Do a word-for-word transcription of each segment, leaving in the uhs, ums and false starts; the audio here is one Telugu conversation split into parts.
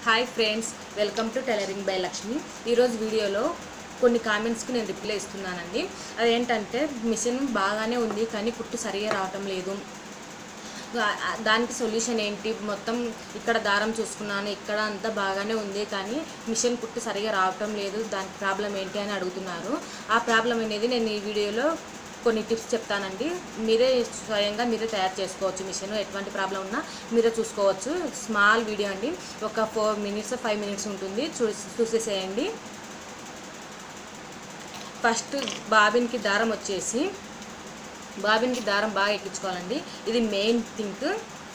Hi friends, welcome to tailoring by Lakshmi. ఈరోజు వీడియోలో కొన్ని కామెంట్స్కి నేను రిప్లై ఇస్తున్నానండి. అదేంటంటే మిషన్ బాగానే ఉంది కానీ కుట్టు సరిగా రావటం లేదు, దానికి సొల్యూషన్ ఏంటి, మొత్తం ఇక్కడ దారం చూసుకున్నాను ఇక్కడ అంతా బాగానే ఉంది కానీ మిషన్ కుట్టు సరిగా రావటం లేదు, దానికి ప్రాబ్లం ఏంటి అని అడుగుతున్నారు. ఆ ప్రాబ్లం అనేది నేను ఈ వీడియోలో కొన్ని టిప్స్ చెప్తానండి. మీరే స్వయంగా మీరే తయారు చేసుకోవచ్చు. మిషన్ ఎటువంటి ప్రాబ్లం ఉన్నా మీరే చూసుకోవచ్చు. స్మాల్ వీడియో అండి, ఒక ఫోర్ మినిట్స్ ఫైవ్ మినిట్స్ ఉంటుంది, చూ చూసేసేయండి. ఫస్ట్ బాబిన్కి దారం వచ్చేసి బాబిన్కి దారం బాగా ఎక్కించుకోవాలండి. ఇది మెయిన్ థింగ్.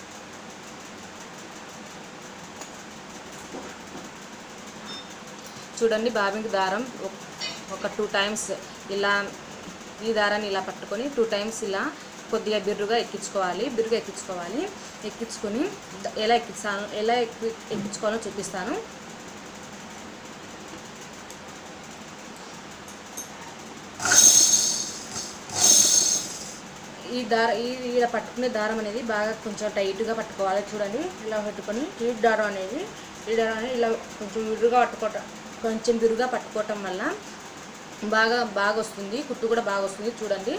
చూడండి, బాబిన్కి దారం ఒక టూ టైమ్స్ ఇలా ఈ దారాన్ని ఇలా పట్టుకొని టూ టైమ్స్ ఇలా కొద్దిగా బిర్రుగా ఎక్కించుకోవాలి. బిర్రుగా ఎక్కించుకోవాలి ఎక్కించుకొని ఎలా ఎక్కిస్తాను ఎలా ఎక్కి ఎక్కించుకోవాలో చూపిస్తాను. ఈ దార ఈ ఇలా పట్టుకునే దారం అనేది బాగా కొంచెం టైట్గా పట్టుకోవాలి. చూడండి, ఇలా పట్టుకొని ఈ దారం అనేది ఈ దారం అనేది ఇలా కొంచెం బిర్రుగా పట్టుకోవటం కొంచెం బిర్రుగా పట్టుకోవటం వల్ల బాగా బాగా వస్తుంది, కుట్టు కూడా బాగా వస్తుంది. చూడండి,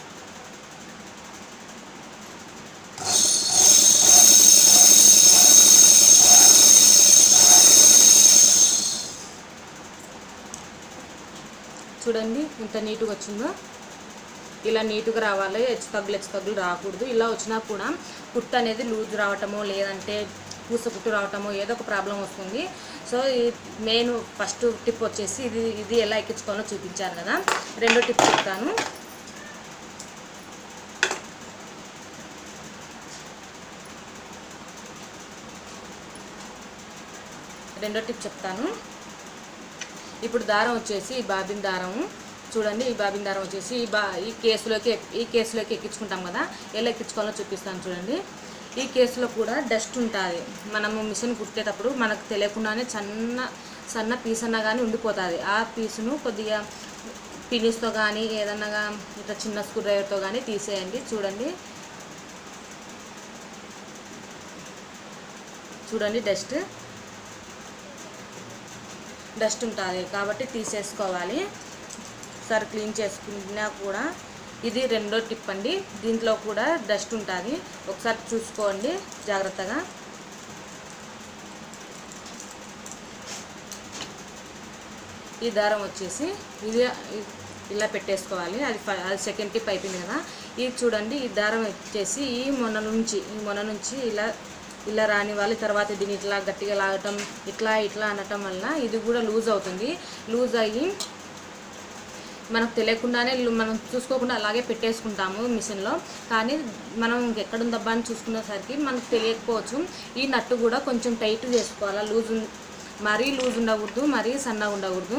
చూడండి ఎంత నీట్గా వచ్చిందో. ఇలా నీట్గా రావాలి, హెచ్చు తగ్గులు హెచ్చు తగ్గులు రాకూడదు. ఇలా వచ్చినా కూడా కుట్టు అనేది లూజ్ రావటమో లేదంటే పూస కుట్టు రావటమో ఏదో ఒక ప్రాబ్లం వస్తుంది. సో ఈ మెయిన్ ఫస్ట్ టిప్ వచ్చేసి ఇది ఇది ఎలా ఎక్కించుకోవాలో చూపించాను కదా. రెండో టిప్ చెప్తాను. రెండో టిప్ చెప్తాను ఇప్పుడు దారం వచ్చేసి ఈ బాబిన్ దారం చూడండి. ఈ బాబిన్ దారం వచ్చేసి ఈ బా ఈ కేసులోకి ఈ కేసులోకి ఎక్కించుకుంటాం కదా. ఎలా ఎక్కించుకోవాలో చూపిస్తాను. చూడండి, ఈ కేసులో కూడా డస్ట్ ఉంటుంది. మనము మిషన్ కుట్టేటప్పుడు మనకు తెలియకుండానే సన్న సన్న పీస్ అన్నా కానీ ఉండిపోతుంది. ఆ పీసును కొద్దిగా పినిస్తో కానీ ఏదన్నా ఇట్లా చిన్న స్క్రూ డ్రైవర్తో కానీ తీసేయండి. చూడండి చూడండి డస్ట్ డస్ట్ ఉంటుంది కాబట్టి తీసేసుకోవాలి. సరే క్లీన్ చేసుకున్నా కూడా ఇది రెండో టిప్ అండి. దీంట్లో కూడా డస్ట్ ఉంటుంది, ఒకసారి చూసుకోండి జాగ్రత్తగా. ఈ దారం వచ్చేసి ఇది ఇలా పెట్టేసుకోవాలి. అది అది సెకండ్ టిప్ అయిపోయింది కదా. ఇది చూడండి, ఈ దారం వచ్చేసి ఈ మొన్న నుంచి ఈ మొన్న నుంచి ఇలా ఇలా రాని వాళ్ళు తర్వాత దీన్ని ఇట్లా గట్టిగా లాగటం ఇట్లా ఇట్లా అనటం వల్ల ఇది కూడా లూజ్ అవుతుంది. లూజ్ అయ్యి మనకు తెలియకుండానే మనం చూసుకోకుండా అలాగే పెట్టేసుకుంటాము మిషన్లో. కానీ మనం ఎక్కడుందబ్బా అని చూసుకునేసరికి మనకు తెలియకపోవచ్చు. ఈ నట్టు కూడా కొంచెం టైట్ చేసుకోవాలి. లూజ్ మరీ లూజ్ ఉండకూడదు, మరీ సన్నగా ఉండకూడదు.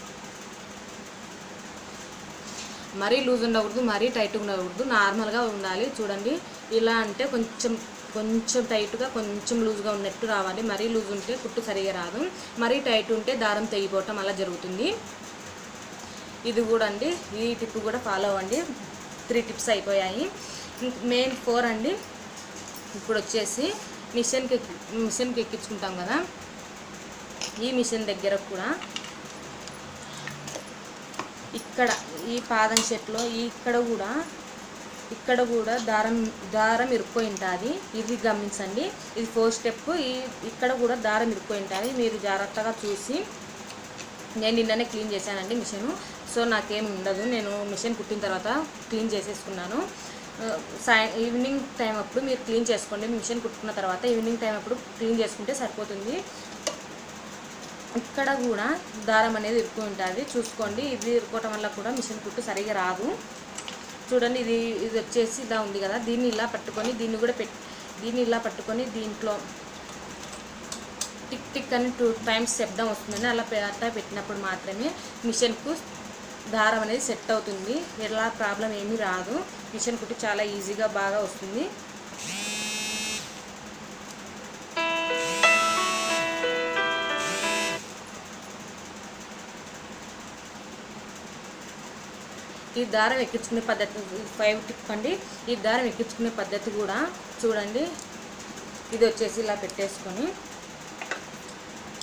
మరీ లూజ్ ఉండకూడదు, మరీ టైట్గా ఉండకూడదు, నార్మల్గా ఉండాలి. చూడండి, ఇలా అంటే కొంచెం కొంచెం టైట్గా కొంచెం లూజ్గా ఉన్నట్టు రావాలి. మరీ లూజ్ ఉంటే కుట్టు సరిగా రాదు, మరీ టైట్ ఉంటే దారం తెగిపోవటం అలా జరుగుతుంది. ఇది కూడా అండి, ఈ టిప్ కూడా ఫాలో అవ్వండి. త్రీ టిప్స్ అయిపోయాయి. మెయిన్ ఫోర్ అండి. ఇప్పుడు వచ్చేసి మిషన్కి మిషన్కి ఎక్కించుకుంటాం కదా. ఈ మిషన్ దగ్గర కూడా ఇక్కడ ఈ పాదం సెట్లో ఇక్కడ కూడా ఇక్కడ కూడా దారం దారం ఇరుక్కొని ఉంటుంది. ఇది గమనించండి. ఇది ఫోర్ స్టెప్. ఈ ఇక్కడ కూడా దారం ఇరుక్కొని ఉంటుంది. మీరు జాగ్రత్తగా చూసి, నేను నిన్ననే క్లీన్ చేశానండి మిషను. సో నాకేం ఉండదు, నేను మిషన్ కుట్టిన తర్వాత క్లీన్ చేసేసుకున్నాను. సాయ ఈవినింగ్ టైం అప్పుడు మీరు క్లీన్ చేసుకోండి. మిషన్ కుట్టుకున్న తర్వాత ఈవినింగ్ టైం అప్పుడు క్లీన్ చేసుకుంటే సరిపోతుంది. ఇక్కడ కూడా దారం అనేది ఇరుక్కొని ఉంటుంది, చూసుకోండి. ఇది ఇరుక్కోవటం వల్ల కూడా మిషన్ కుట్టు సరిగా రాదు. చూడండి, ఇది ఇది వచ్చేసి ఇలా ఉంది కదా. దీన్ని ఇలా పట్టుకొని దీన్ని కూడా పెట్ దీన్ని ఇలా పట్టుకొని దీంట్లో టిక్ టిక్ అని టూ టైమ్స్ శబ్దం వస్తుందని అలా అట్లా పెట్టినప్పుడు మాత్రమే మిషన్కు దారం అనేది సెట్ అవుతుంది. ఎలా ప్రాబ్లం ఏమీ రాదు. మిషన్ కుట్టి చాలా ఈజీగా బాగా వస్తుంది. ఈ దారం ఎక్కించుకునే పద్ధతి ఫైవ్ టిప్ అండి. ఈ దారం ఎక్కించుకునే పద్ధతి కూడా చూడండి. ఇది వచ్చేసి ఇలా పెట్టేసుకొని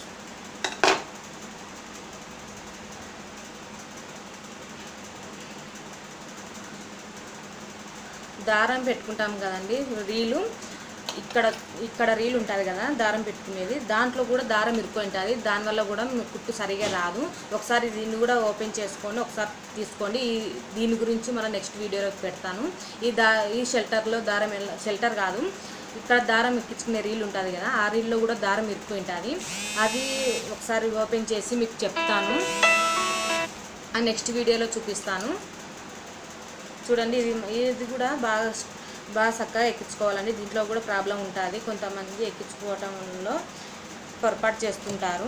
దారం పెట్టుకుంటాం కదండి రీలు, ఇక్కడ ఇక్కడ రీల్ ఉంటుంది కదా దారం పెట్టుకునేది, దాంట్లో కూడా దారం ఇరుక్కొని ఉంటుంది, దానివల్ల కూడా కుట్టు సరిగా రాదు. ఒకసారి దీన్ని కూడా ఓపెన్ చేసుకొని ఒకసారి తీసుకోండి. ఈ దీని గురించి మనం నెక్స్ట్ వీడియోలో పెడతాను. ఈ దా ఈ షెల్టర్లో దారం షెల్టర్ కాదు, ఇక్కడ దారం ఎక్కించుకునే రీల్ ఉంటుంది కదా, ఆ రీల్లో కూడా దారం ఇరుక్కొని ఉంటుంది. అది ఒకసారి ఓపెన్ చేసి మీకు చెప్తాను, ఆ నెక్స్ట్ వీడియోలో చూపిస్తాను. చూడండి ఇది ఇది కూడా బాగా బాగా చక్కగా ఎక్కించుకోవాలండి. దీంట్లో కూడా ప్రాబ్లం ఉంటుంది, కొంతమంది ఎక్కించుకోవటంలో పొరపాటు చేస్తుంటారు.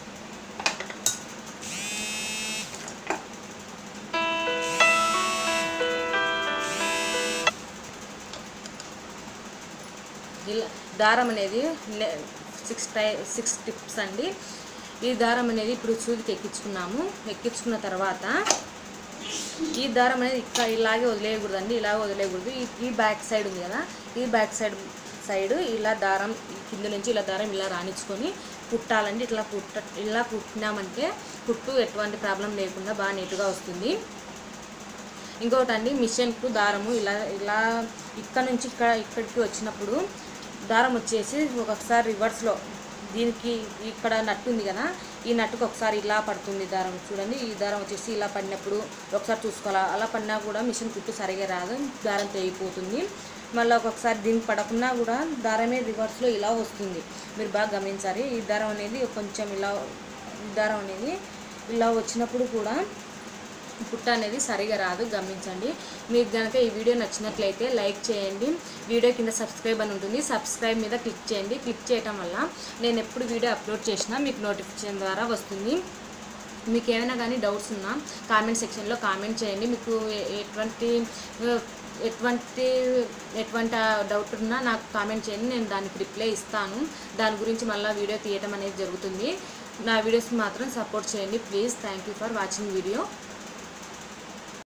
ఇలా దారం అనేది సిక్స్ టై సిక్స్ టిప్స్ అండి. ఈ దారం అనేది ఇప్పుడు సూదికి ఎక్కించుకున్నాము. ఎక్కించుకున్న తర్వాత ఈ దారం అనేది ఇక్కడ ఇలాగే వదిలేయకూడదండి, ఇలా వదిలేయకూడదు. ఈ బ్యాక్ సైడ్ ఉంది కదా, ఈ బ్యాక్ సైడ్ సైడ్ ఇలా దారం కింద నుంచి ఇలా దారం ఇలా రాణించుకొని కుట్టాలండి. ఇట్లా కుట్ట ఇలా కుట్టినామంటే కుట్టు ఎటువంటి ప్రాబ్లం లేకుండా బాగా నీట్గా వస్తుంది. ఇంకొకటి అండి, మిషన్కు దారము ఇలా ఇలా ఇక్కడ నుంచి ఇక్కడ ఇక్కడికి వచ్చినప్పుడు దారం వచ్చేసి ఒక్కొక్కసారి రివర్స్లో దీనికి ఇక్కడ నట్టు ఉంది కదా, ఈ నట్టుకు ఒకసారి ఇలా పడుతుంది దారం. చూడండి ఈ దారం వచ్చేసి ఇలా పడినప్పుడు ఒకసారి చూసుకోవాలి, అలా పడినా కూడా మిషన్ కుట్టు సరిగా రాదు, దారం తెగిపోతుంది. మళ్ళీ ఒక్కొక్కసారి దీనికి పడకున్నా కూడా దారమే రివర్స్లో ఇలా వస్తుంది. మీరు బాగా గమనించాలి. ఈ దారం అనేది కొంచెం ఇలా ఈ దారం అనేది ఇలా వచ్చినప్పుడు కూడా కుట్ట అనేది సరిగా రాదు, గమనించండి. మీకు కనుక ఈ వీడియో నచ్చినట్లయితే లైక్ చేయండి. వీడియో కింద సబ్స్క్రైబ్ అని ఉంటుంది, సబ్స్క్రైబ్ మీద క్లిక్ చేయండి. క్లిక్ చేయటం వల్ల నేను ఎప్పుడు వీడియో అప్లోడ్ చేసినా మీకు నోటిఫికేషన్ ద్వారా వస్తుంది. మీకు ఏమైనా కానీ డౌట్స్ ఉన్నా కామెంట్ సెక్షన్లో కామెంట్ చేయండి. మీకు ఎటువంటి ఎటువంటి ఎటువంటి డౌట్ ఉన్నా నాకు కామెంట్ చేయండి, నేను దానికి రిప్లై ఇస్తాను. దాని గురించి మళ్ళీ వీడియో తీయటం అనేది జరుగుతుంది. నా వీడియోస్ మాత్రం సపోర్ట్ చేయండి please. Thank you for watching video.